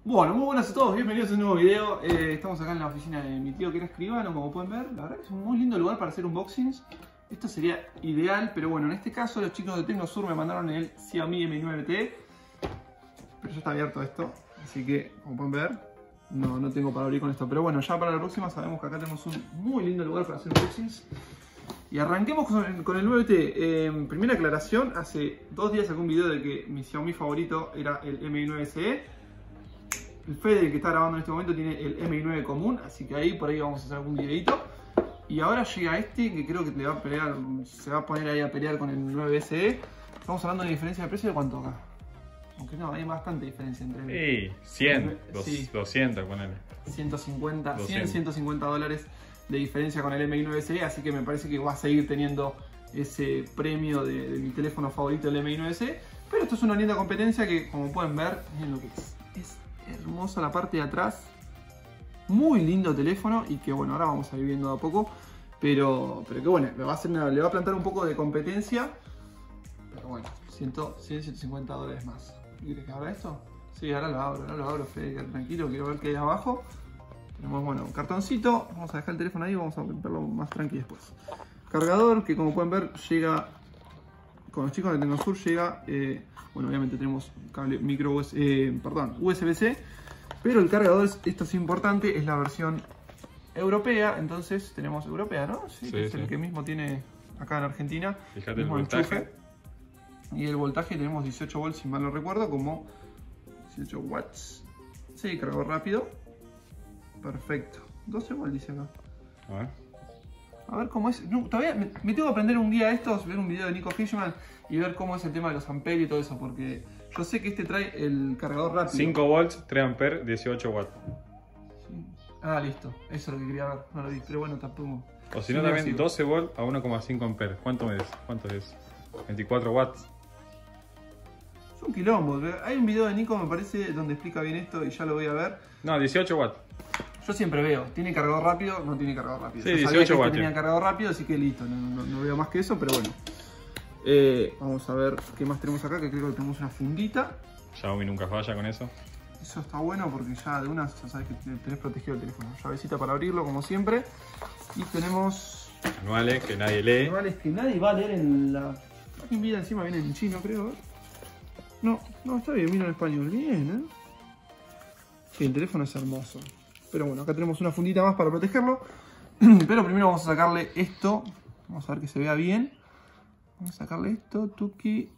Bueno, muy buenas a todos, bienvenidos a un nuevo video. Estamos acá en la oficina de mi tío que era escribano, como pueden ver. La verdad que es un muy lindo lugar para hacer unboxings. Esto sería ideal, pero bueno, en este caso los chicos de Tecnosur me mandaron el Xiaomi Mi 9T. Pero ya está abierto esto, así que como pueden ver, no tengo para abrir con esto. Pero bueno, ya para la próxima sabemos que acá tenemos un muy lindo lugar para hacer unboxings. Y arranquemos con el 9T. Primera aclaración, hace 2 días saqué un video de que mi Xiaomi favorito era el Mi 9 SE. El Fede, que está grabando en este momento, tiene el Mi 9 común, así que ahí por ahí vamos a hacer algún videito. Y ahora llega este, que creo que le va a pelear, se va a poner ahí a pelear con el 9 SE. Estamos hablando de diferencia de precio de cuánto acá. Aunque no, hay bastante diferencia entre el... Sí, 100, sí. 200, ponele. 150, 200. 100, 150 dólares de diferencia con el Mi 9 SE, así que me parece que va a seguir teniendo ese premio de mi teléfono favorito, el Mi 9 SE. Pero esto es una linda competencia que, como pueden ver, miren lo que es hermosa la parte de atrás, muy lindo teléfono y que bueno, ahora vamos a ir viendo de a poco, pero que bueno, le va a plantar un poco de competencia, pero bueno, 150 dólares más. ¿Quieres que abra esto? Sí, ahora lo abro, Fede, tranquilo, quiero ver qué hay abajo. Tenemos, bueno, un cartoncito, vamos a dejar el teléfono ahí, vamos a verlo más tranqui después. Cargador, que como pueden ver llega, con los chicos de Tecnosur llega, bueno, obviamente tenemos cable micro USB-C, pero el cargador, esto es importante, es la versión europea, entonces tenemos europea, ¿no? Sí, que es el que mismo tiene acá en Argentina. Fíjate el voltaje. Enchufe. Y el voltaje tenemos 18 volts, si mal no recuerdo, como 18 watts. Sí, cargador rápido. Perfecto. 12 volts dice acá. A ver cómo es. No, todavía me tengo que aprender un día de estos, ver un video de Nico Fishman y ver cómo es el tema de los amperios y todo eso, porque yo sé que este trae el cargador rápido. 5 volts, 3 amperes, 18 watts. Sí. Ah, listo. Eso es lo que quería ver. No lo vi, pero bueno, tampoco. O si no, también 12 volts a 1,5 amperes. ¿Cuánto es? ¿Cuánto es? 24 watts. Es un quilombo. Hay un video de Nico, me parece, donde explica bien esto y ya lo voy a ver. No, 18 watts. Yo siempre veo, ¿tiene cargador rápido? No tiene cargador rápido. Sí, yo 18 watts. Tenía cargador rápido, así que listo, no veo más que eso, pero bueno. Vamos a ver qué más tenemos acá, que creo que tenemos una fundita. Xiaomi nunca falla con eso. Eso está bueno porque ya de una ya sabes que tenés protegido el teléfono. Llavecita para abrirlo, como siempre. Y tenemos... manuales que nadie lee. Manuales que nadie va a leer en la... Aquí en vida encima viene en chino, creo. No, está bien, mira en español. Bien, Sí, el teléfono es hermoso. Pero bueno, acá tenemos una fundita más para protegerlo. Pero primero vamos a sacarle esto. Vamos a ver que se vea bien. Vamos a sacarle esto, tuki.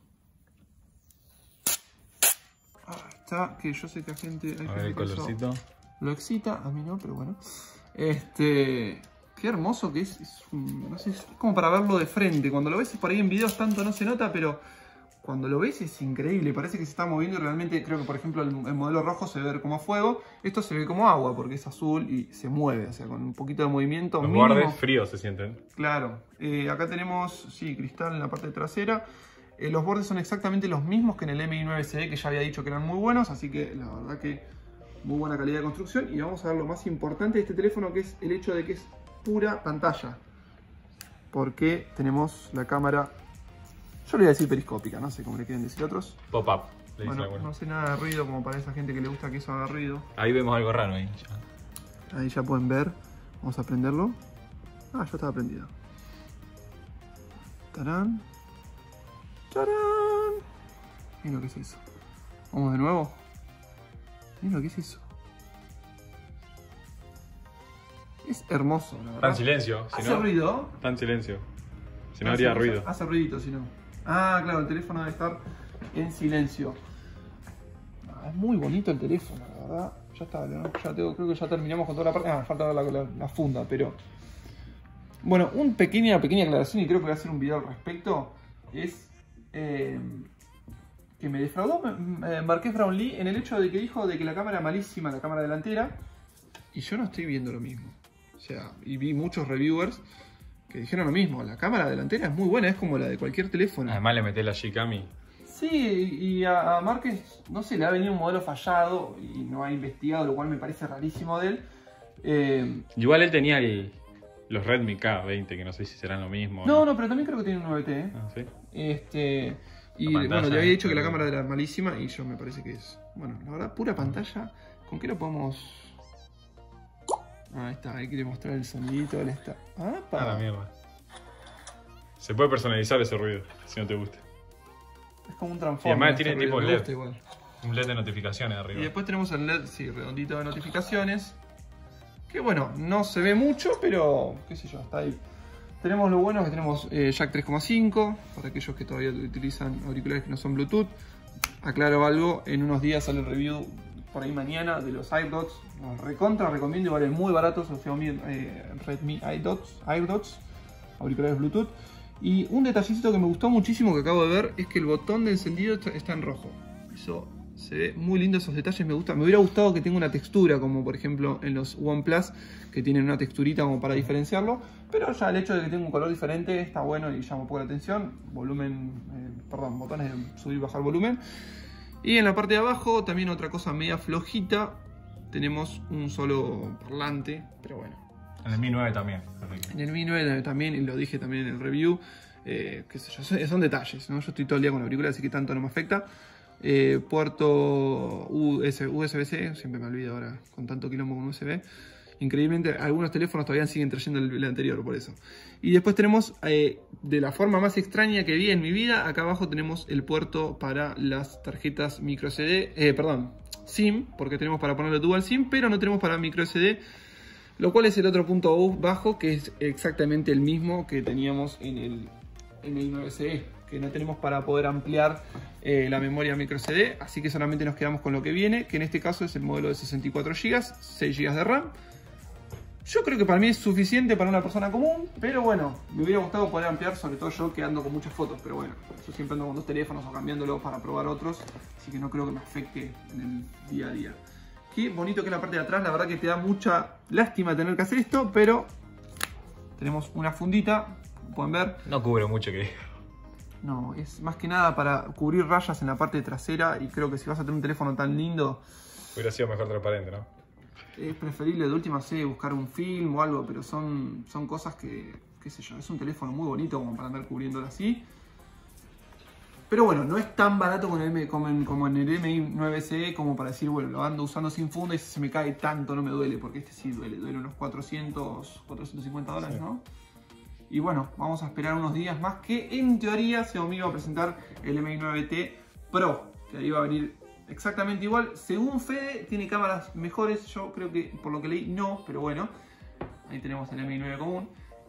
Ahí está, que yo sé que a gente... A ver el colorcito. Lo excita, a mí no, pero bueno. Qué hermoso que es. No sé, es como para verlo de frente. Cuando lo ves por ahí en videos tanto no se nota, pero... cuando lo ves es increíble, parece que se está moviendo y realmente creo que por ejemplo el modelo rojo se ve como fuego, esto se ve como agua porque es azul y se mueve, o sea, con un poquito de movimiento. Los bordes fríos se sienten. Claro, acá tenemos, sí, cristal en la parte trasera. Los bordes son exactamente los mismos que en el Mi 9 SE, que ya había dicho que eran muy buenos, así que la verdad que muy buena calidad de construcción. Y vamos a ver lo más importante de este teléfono, que es el hecho de que es pura pantalla, porque tenemos la cámara... yo le voy a decir periscópica, no sé cómo le quieren decir otros. Pop-up. Bueno, no sé nada de ruido como para esa gente que le gusta que eso haga ruido. Ahí vemos algo raro ahí. Ahí ya pueden ver. Vamos a prenderlo. Ah, ya estaba prendido. ¡Tarán! ¡Tarán! Miren lo que es eso. Vamos de nuevo. Miren lo que es eso. Es hermoso, la verdad. Está en silencio. ¿Hace ruido? Está en silencio. Si no haría ruido. Hace ruidito, si no. Ah, claro, el teléfono debe estar en silencio. Es muy bonito el teléfono, la verdad. Ya está, ¿no? Creo que ya terminamos con toda la parte. Ah, falta la funda, pero... bueno, una pequeña aclaración, y creo que voy a hacer un video al respecto. Es que me defraudó Marques Brownlee en el hecho de que dijo de que la cámara malísima, la cámara delantera. Y yo no estoy viendo lo mismo. O sea, y vi muchos reviewers que dijeron lo mismo. La cámara delantera es muy buena, es como la de cualquier teléfono. Además le metés la Gcam. Sí, y a Márquez, no sé, le ha venido un modelo fallado y no ha investigado, lo cual me parece rarísimo de él. Igual él tenía los Redmi K20, que no sé si serán lo mismo. No, pero también creo que tiene un 9T. Ah, ¿sí? Y bueno, le había dicho que la cámara era malísima y yo me parece que es, bueno, la verdad, pura pantalla ¿Con qué lo podemos...? Ahí está, ahí quiere mostrar el sonidito. Él está... ¡Apa! Ah, la mierda. Se puede personalizar ese ruido, si no te gusta. Es como un transformer. Y además tiene tipo LED. Igual. Un LED de notificaciones arriba. Y después tenemos el LED, sí, redondito de notificaciones. Que bueno, no se ve mucho, pero qué sé yo, está ahí. Tenemos lo bueno que tenemos jack 3,5 para aquellos que todavía utilizan auriculares que no son Bluetooth. Aclaro algo, en unos días sale el review por ahí mañana de los AirDots. Los recontra recomiendo y valen muy baratos los Xiaomi Redmi AirDots, auriculares Bluetooth. Y un detallecito que me gustó muchísimo que acabo de ver es que el botón de encendido está en rojo. Eso se ve muy lindo, esos detalles me gustan. Me hubiera gustado que tenga una textura, como por ejemplo en los OnePlus, que tienen una texturita como para diferenciarlo. Pero ya el hecho de que tenga un color diferente está bueno y llama un poco la atención. Botones de subir y bajar volumen. Y en la parte de abajo también otra cosa media flojita. Tenemos un solo parlante, pero bueno. En el Mi 9 también. En el Mi 9 también, y lo dije también en el review. Qué sé yo, son detalles, ¿no? Yo estoy todo el día con la auricular, así que tanto no me afecta. Puerto USB-C, siempre me olvido ahora con tanto quilombo con USB. Increíblemente, algunos teléfonos todavía siguen trayendo el anterior, por eso. Y después tenemos, de la forma más extraña que vi en mi vida, acá abajo tenemos el puerto para las tarjetas micro SD, SIM, porque tenemos para ponerle dual SIM, pero no tenemos para micro SD, lo cual es el otro punto bajo, que es exactamente el mismo que teníamos en el Mi9 SE, que no tenemos para poder ampliar la memoria micro SD, así que solamente nos quedamos con lo que viene, que en este caso es el modelo de 64 GB, 6 GB de RAM. Yo creo que para mí es suficiente para una persona común, pero bueno, me hubiera gustado poder ampliar, sobre todo yo que ando con muchas fotos, pero bueno, yo siempre ando con dos teléfonos o cambiándolo para probar otros, así que no creo que me afecte en el día a día. Qué bonito que es la parte de atrás, la verdad que te da mucha lástima tener que hacer esto, pero tenemos una fundita, pueden ver. No cubre mucho que... No, es más que nada para cubrir rayas en la parte trasera y creo que si vas a tener un teléfono tan lindo... Hubiera sido mejor transparente, ¿no? Es preferible de última, sé, buscar un film o algo, pero son cosas que, qué sé yo, es un teléfono muy bonito como para andar cubriéndolo así. Pero bueno, no es tan barato como en el Mi9 SE como para decir, bueno, lo ando usando sin funda y si se me cae tanto no me duele, porque este sí duele unos 450 dólares, sí, ¿no? Y bueno, vamos a esperar unos días más que en teoría Xiaomi iba a presentar el Mi 9T Pro, que ahí va a venir exactamente igual. Según Fede, tiene cámaras mejores. Yo creo que, por lo que leí, no, pero bueno. Ahí tenemos el Mi 9 común.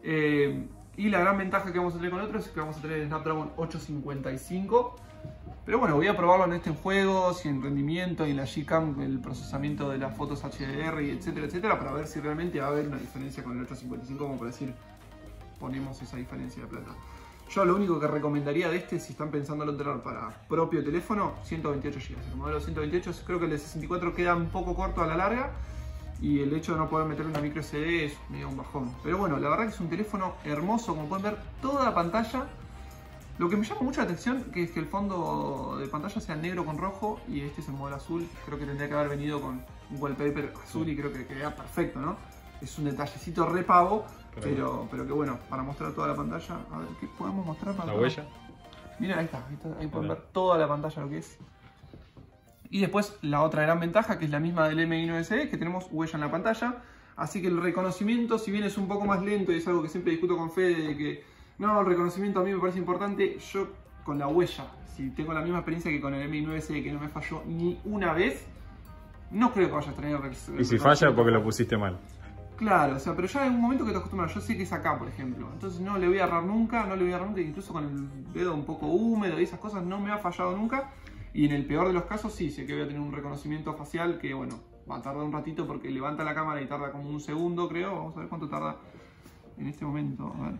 Y la gran ventaja que vamos a tener con el otro es que vamos a tener el Snapdragon 855. Pero bueno, voy a probarlo en juegos y en rendimiento y en la Gcam, el procesamiento de las fotos HDR y etcétera, etcétera, para ver si realmente va a haber una diferencia con el 855, como para decir, ponemos esa diferencia de plata. Yo lo único que recomendaría de si están pensando en entrar para propio teléfono, 128 GB. El modelo 128, creo que el de 64 queda un poco corto a la larga. Y el hecho de no poder meterle una micro SD es medio un bajón. Pero bueno, la verdad que es un teléfono hermoso, como pueden ver, toda la pantalla. Lo que me llama mucho la atención es que el fondo de pantalla sea negro con rojo. Y este es el modelo azul. Creo que tendría que haber venido con un wallpaper azul y creo que queda perfecto, ¿no? Es un detallecito re pavo. Pero que bueno, para mostrar toda la pantalla, a ver, ¿qué podemos mostrar? ¿La huella? Mira, ahí pueden ver toda la pantalla lo que es. Y después la otra gran ventaja, que es la misma del Mi9 SE, que tenemos huella en la pantalla. Así que el reconocimiento, si bien es un poco más lento y es algo que siempre discuto con Fede, de que no, el reconocimiento a mí me parece importante, yo con la huella, si tengo la misma experiencia que con el Mi9 SE, que no me falló ni una vez, no creo que vaya a tener y si falla porque lo pusiste mal. Claro, o sea, pero ya en un momento que te acostumbras, yo sé que es acá, por ejemplo. Entonces no le voy a errar nunca, incluso con el dedo un poco húmedo y esas cosas no me ha fallado nunca. Y en el peor de los casos sí, sé que voy a tener un reconocimiento facial que, bueno, va a tardar un ratito porque levanta la cámara y tarda como un segundo, creo. Vamos a ver cuánto tarda en este momento, a ver.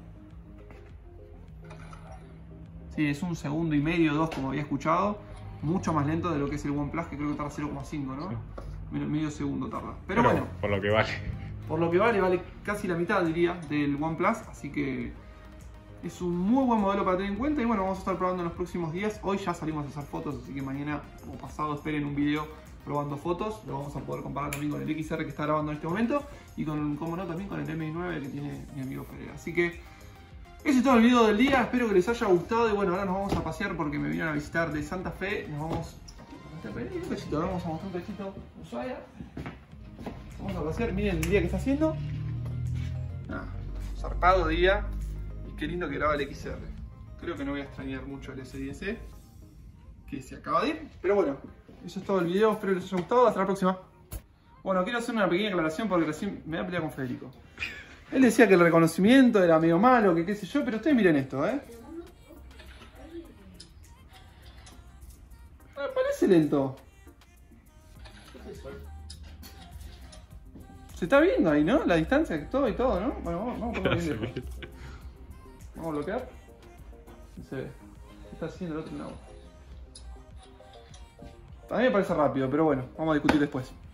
Sí, es un segundo y medio, 2, como había escuchado. Mucho más lento de lo que es el OnePlus, que creo que tarda 0,5, ¿no? Sí. Medio segundo tarda. Pero bueno. Por lo que vale. Por lo que vale casi la mitad, diría, del OnePlus, así que es un muy buen modelo para tener en cuenta. Y bueno, vamos a estar probando en los próximos días. Hoy ya salimos a hacer fotos, así que mañana o pasado esperen un video probando fotos. Lo vamos a poder comparar también con el XR que está grabando en este momento y con, como no, también con el Mi9 que tiene mi amigo Fede. Así que ese es todo el video del día, espero que les haya gustado. Y bueno, ahora nos vamos a pasear porque me vinieron a visitar de Santa Fe. Nos vamos Un besito, vamos a mostrar un besito. Ushuaia. Vamos a pasear, miren el día que está haciendo. Zarpado día. Y qué lindo que graba el XR. Creo que no voy a extrañar mucho el S10E, que se acaba de ir. Pero bueno, eso es todo el video. Espero que les haya gustado. Hasta la próxima. Bueno, quiero hacer una pequeña aclaración porque recién me voy a pelear con Federico. Él decía que el reconocimiento era medio malo, que qué sé yo, pero ustedes miren esto, Parece lento. Se está viendo ahí, ¿no? La distancia, todo y todo, ¿no? Bueno, vamos a ponerlo bien lejos. Vamos a bloquear. Se ve. ¿Qué está haciendo el otro lado? A mí me parece rápido, pero bueno, vamos a discutir después.